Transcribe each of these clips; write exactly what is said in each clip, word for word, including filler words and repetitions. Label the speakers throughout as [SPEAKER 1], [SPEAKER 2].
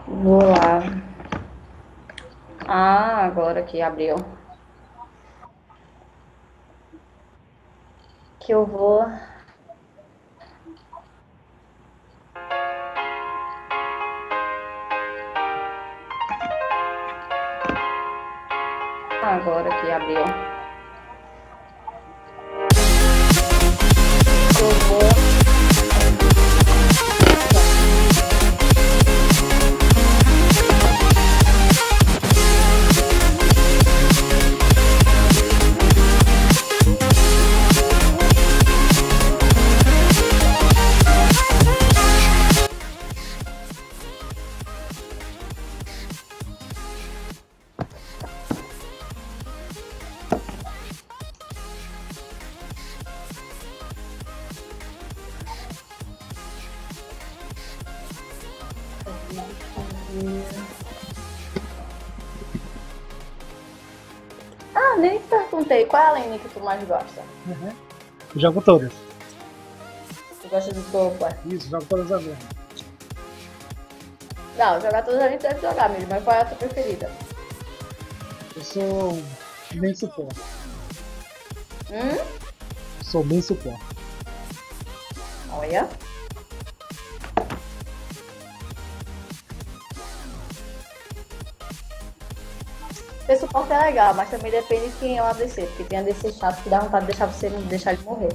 [SPEAKER 1] Vou lá. Ah, agora que abriu. Que eu vou. Agora que abriu. Que eu vou. Ah, nem te perguntei. Qual é a lane que tu mais gosta?
[SPEAKER 2] Uhum. Eu jogo todas.
[SPEAKER 1] Tu gosta do topo, é?
[SPEAKER 2] Isso, jogo todas as vezes.
[SPEAKER 1] Não, jogar todas a gente deve jogar mesmo, mas qual é a tua preferida?
[SPEAKER 2] Eu sou bem suporte.
[SPEAKER 1] Hum?
[SPEAKER 2] Eu sou bem suporte.
[SPEAKER 1] Olha. Ser suporte é legal, mas também depende de quem é o A D C, porque tem A D C chato que dá vontade de deixar você não deixar ele morrer.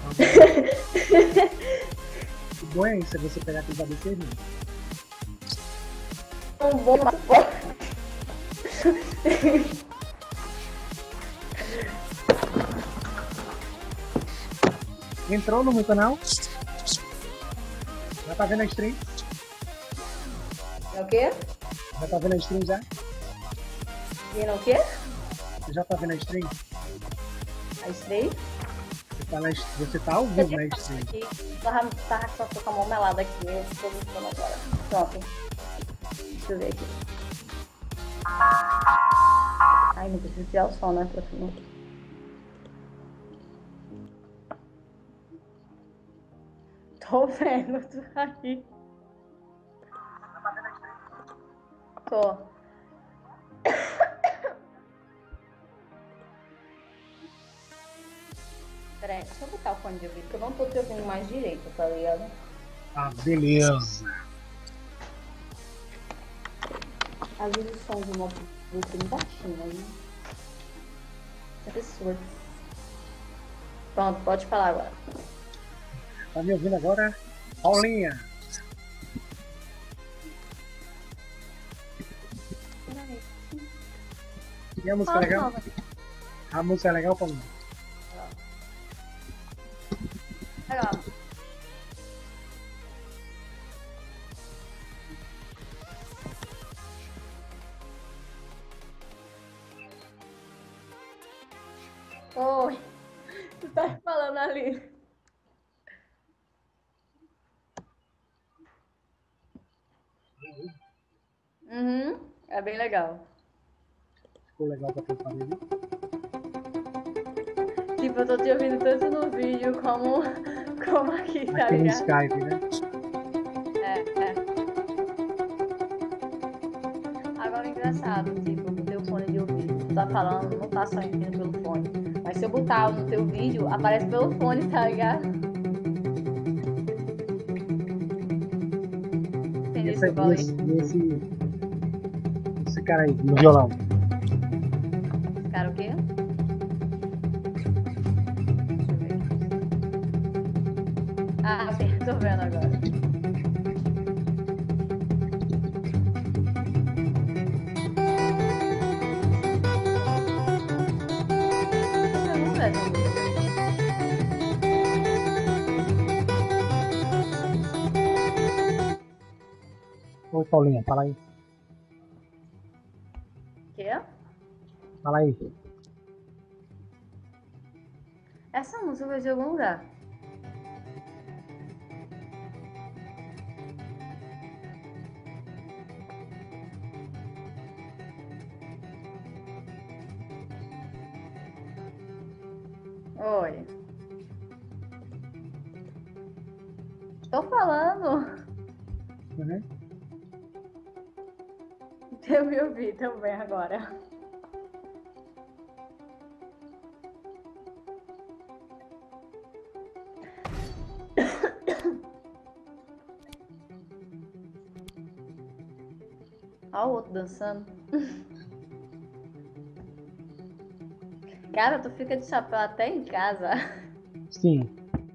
[SPEAKER 2] O bom é isso, é você pegar aqueles A D C.
[SPEAKER 1] Um bom suporte.
[SPEAKER 2] Entrou no meu canal? Já tá vendo a stream?
[SPEAKER 1] É o quê?
[SPEAKER 2] Já tá vendo a stream já?
[SPEAKER 1] Vindo o quê?
[SPEAKER 2] Você já tá vendo a stream?
[SPEAKER 1] A Stray?
[SPEAKER 2] Você tá, na, você tá ao vivo na stream.
[SPEAKER 1] Aqui, tava, tava só com a mão melada aqui, eu tô buscando agora. Pronto. Deixa eu ver aqui. Ai, não preciso tirar o som, né, pra filmar. Tô vendo, tu aí. Tô. Peraí, deixa eu botar o fone de ouvido, porque eu não tô te ouvindo mais direito, tá ligado?
[SPEAKER 2] Ah, beleza.
[SPEAKER 1] Às vezes o som de uma música bem baixinho, né? É absurdo. Pronto, pode falar agora.
[SPEAKER 2] Tá me ouvindo agora? Paulinha. E a música é legal? A música é legal, Paulinha?
[SPEAKER 1] Legal. Oi, tu tá falando ali. Uhum, é bem legal.
[SPEAKER 2] Ficou legal pra quem falei.
[SPEAKER 1] Tipo, eu tô te ouvindo tanto no vídeo como, como aqui, tá
[SPEAKER 2] Aqui no
[SPEAKER 1] ligado?
[SPEAKER 2] Skype, né?
[SPEAKER 1] É, é. Agora, engraçado, tipo, no teu fone de ouvido, tu tá falando, não tá saindo pelo fone. Mas se eu botar no teu vídeo, aparece pelo fone, tá ligado?
[SPEAKER 2] E
[SPEAKER 1] Entendeu isso
[SPEAKER 2] esse,
[SPEAKER 1] que eu falei?
[SPEAKER 2] esse, esse, esse cara aí, no violão.
[SPEAKER 1] Cara, o quê? Ah, sim, tô vendo agora. Eu não vejo.
[SPEAKER 2] Oi, Paulinha, fala aí.
[SPEAKER 1] Quê?
[SPEAKER 2] Fala aí.
[SPEAKER 1] Essa música veio de algum lugar. Oi. Tô falando.
[SPEAKER 2] Uhum.
[SPEAKER 1] Eu me ouvi também agora. Olha o outro dançando. Cara, tu fica de chapéu até em casa.
[SPEAKER 2] Sim.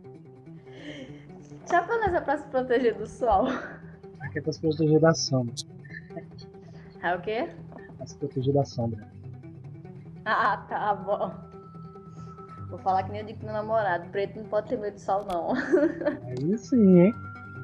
[SPEAKER 1] Chapéu não é pra se proteger do sol.
[SPEAKER 2] Aqui é pra se proteger da sombra.
[SPEAKER 1] É o quê?
[SPEAKER 2] Pra se proteger da sombra.
[SPEAKER 1] Ah, tá bom. Vou falar que nem eu digo pro meu namorado. Preto não pode ter medo do sol, não.
[SPEAKER 2] Aí sim, hein?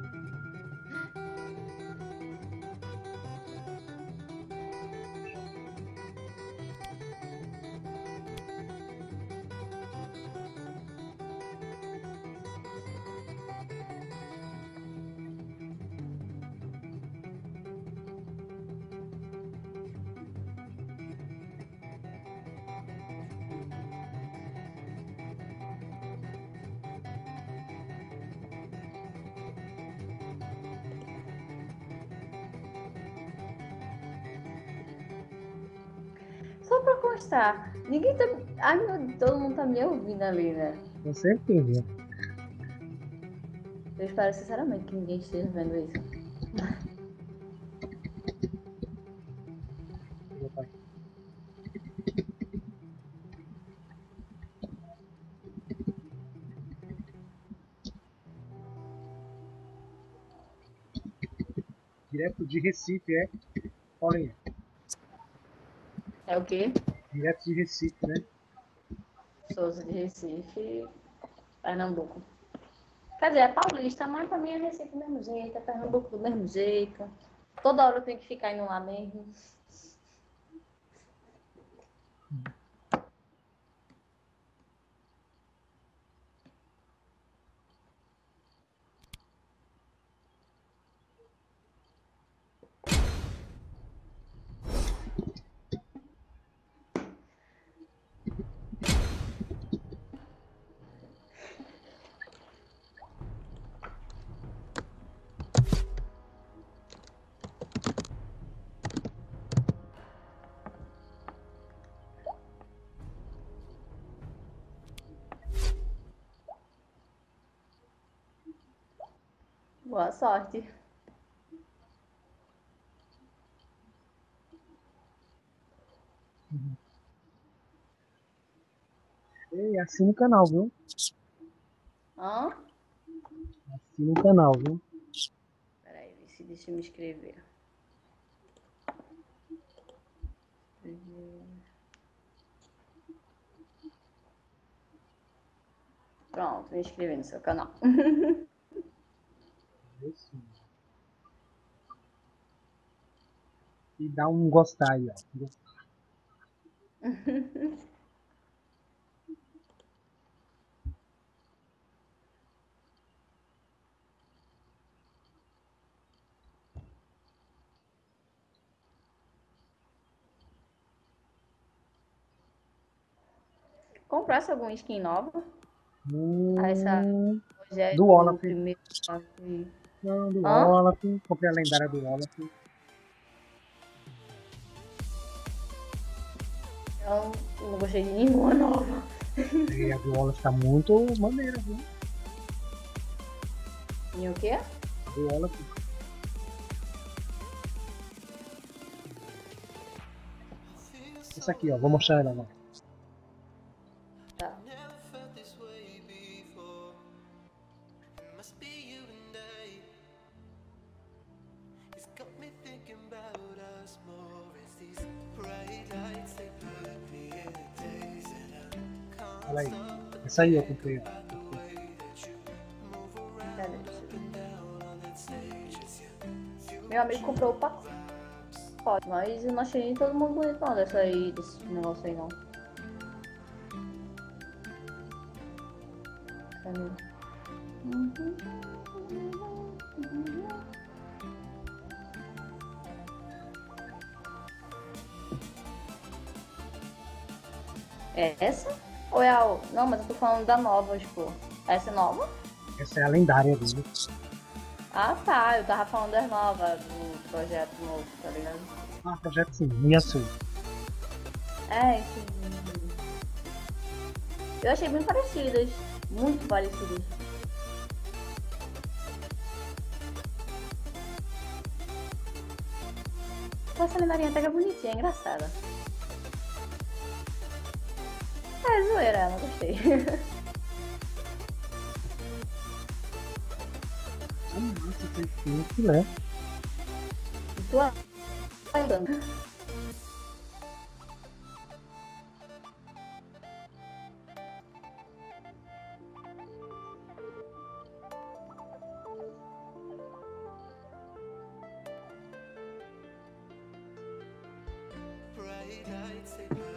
[SPEAKER 1] Só pra constar, ninguém tá. Ai, meu Deus, todo mundo tá me ouvindo ali, né?
[SPEAKER 2] Com certeza.
[SPEAKER 1] Eu espero sinceramente que ninguém esteja vendo isso.
[SPEAKER 2] Vou botar aqui. Direto de Recife, é? Olha,
[SPEAKER 1] É o quê?
[SPEAKER 2] direto de Recife, né?
[SPEAKER 1] Souza de Recife, Pernambuco. Quer dizer, é paulista, mas pra mim é Recife do mesmo jeito, é Pernambuco do mesmo jeito. Toda hora eu tenho que ficar indo lá mesmo. Boa sorte.
[SPEAKER 2] Uhum. E assina o canal, viu?
[SPEAKER 1] Hã?
[SPEAKER 2] Assina o canal, viu?
[SPEAKER 1] Peraí, vê se deixa eu me inscrever. Pronto, me inscrevi no seu canal.
[SPEAKER 2] Isso. E dá um gostar aí, ó.
[SPEAKER 1] Comprasse alguma skin nova? Ah, essa
[SPEAKER 2] Hum,
[SPEAKER 1] hoje é
[SPEAKER 2] do
[SPEAKER 1] o
[SPEAKER 2] Olaf.
[SPEAKER 1] primeiro.
[SPEAKER 2] Não, do
[SPEAKER 1] Hã?
[SPEAKER 2] Olaf. Comprei a lendária do Olaf.
[SPEAKER 1] Eu não gostei de nenhuma nova.
[SPEAKER 2] E a do Olaf tá muito maneira, viu?
[SPEAKER 1] E o quê?
[SPEAKER 2] Do Olaf. Essa aqui, ó. Vou mostrar ela agora.
[SPEAKER 1] Tá.
[SPEAKER 2] Olha aí. Essa aí eu comprei.
[SPEAKER 1] Cadê? Meu amigo comprou o pacote, mas eu não achei nem todo mundo bonito não dessa aí, desse negócio aí não. Cadê? É essa? Ou é a outra? Não, mas eu tô falando da nova, tipo. Essa é nova?
[SPEAKER 2] Essa é a lendária dele.
[SPEAKER 1] Ah, tá. Eu tava falando das novas, do projeto novo, tá ligado?
[SPEAKER 2] Ah, projeto sim, o Yasu.
[SPEAKER 1] É, esse. Eu achei bem parecidas. Muito parecidas. Essa lendarinha até que é bonitinha, é engraçada. É zoeira, ela, gostei.
[SPEAKER 2] Ah, nossa, tem filme que é.
[SPEAKER 1] Tu andando.
[SPEAKER 3] Bright lights in my